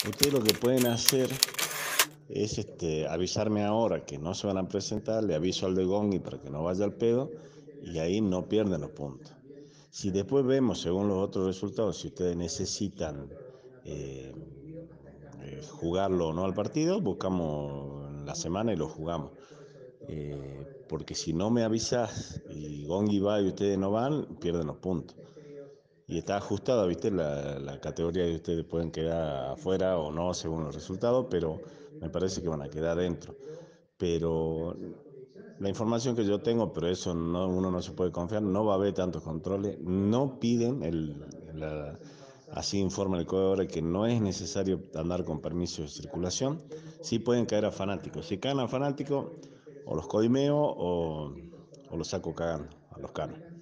Ustedes lo que pueden hacer es avisarme ahora que no se van a presentar, le aviso al de Gongi para que no vaya al pedo y ahí no pierden los puntos. Si después vemos, según los otros resultados, si ustedes necesitan eh, jugarlo o no al partido, buscamos en la semana y lo jugamos. Porque si no me avisas y Gongi va y ustedes no van, pierden los puntos. Y está ajustada, ¿viste? La categoría de ustedes pueden quedar afuera o no según los resultados, pero me parece que van a quedar dentro. Pero la información que yo tengo, pero eso no, uno no se puede confiar, no va a haber tantos controles, no piden, así informa el código ahora que no es necesario andar con permiso de circulación, sí pueden caer a fanáticos. Si caen a fanáticos, o los coimeo o los saco cagando a los canos.